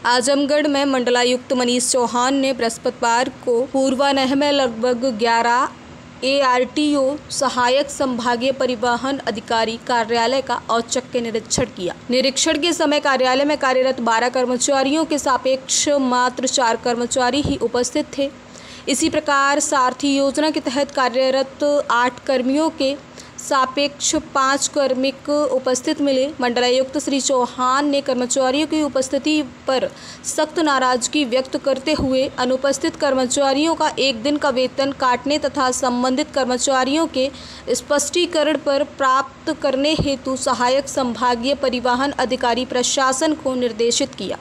आजमगढ़ में मंडलायुक्त मनीष चौहान ने बृहस्पतिवार को पूर्वान्ह में लगभग 11 ARTO सहायक संभागीय परिवहन अधिकारी कार्यालय का औचक निरीक्षण किया। निरीक्षण के समय कार्यालय में कार्यरत 12 कर्मचारियों के सापेक्ष मात्र 4 कर्मचारी ही उपस्थित थे। इसी प्रकार सारथी योजना के तहत कार्यरत 8 कर्मियों के सापेक्ष 5 कार्मिक उपस्थित मिले। मंडलायुक्त श्री चौहान ने कर्मचारियों की उपस्थिति पर सख्त नाराजगी व्यक्त करते हुए अनुपस्थित कर्मचारियों का 1 दिन का वेतन काटने तथा संबंधित कर्मचारियों के स्पष्टीकरण पर प्राप्त करने हेतु सहायक संभागीय परिवहन अधिकारी प्रशासन को निर्देशित किया।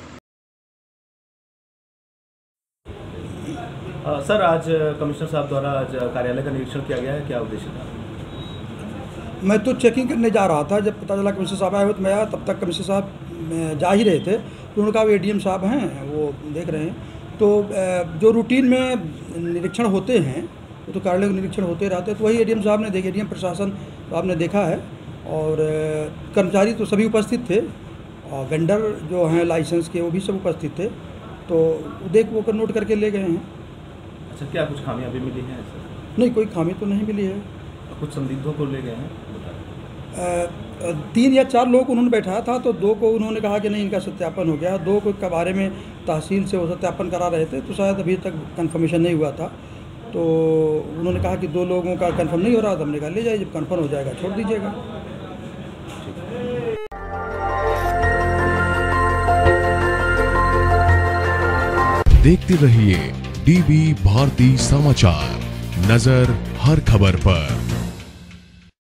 सर, आज कमिश्नर साहब द्वारा आज कार्यालय का निरीक्षण किया गया है, क्या उद्देश्य था? मैं तो चेकिंग करने जा रहा था, जब पता चला कमिश्नर साहब आए हुए तो मैं आया। तब तक कमिश्नर साहब जा ही रहे थे तो उन्होंने कहा ADM साहब हैं, वो देख रहे हैं। तो जो रूटीन में निरीक्षण होते हैं वो तो कार्यालय के निरीक्षण होते रहते हैं, तो वही ADM साहब ने देखे, ADM प्रशासन साहब ने देखा है। और कर्मचारी तो सभी उपस्थित थे और वेंडर जो हैं लाइसेंस के वो भी सब उपस्थित थे, तो देख वो नोट करके ले गए हैं। अच्छा, क्या कुछ खामियां भी मिली हैं सर? नहीं, कोई खामी तो नहीं मिली है। कुछ संदिग्धों को ले गए हैं? 3 या 4 लोग उन्होंने बैठाया था, तो 2 को उन्होंने कहा कि नहीं इनका सत्यापन हो गया। 2 को के बारे में तहसील से वो सत्यापन करा रहे थे, तो शायद अभी तक कंफर्मेशन नहीं हुआ था। तो उन्होंने कहा कि 2 लोगों का कंफर्म नहीं हो रहा था। हमने कहा ले जाइए, जब कंफर्म हो जाएगा छोड़ दीजिएगा। देखते रहिए DB भारती समाचार, नजर हर खबर पर।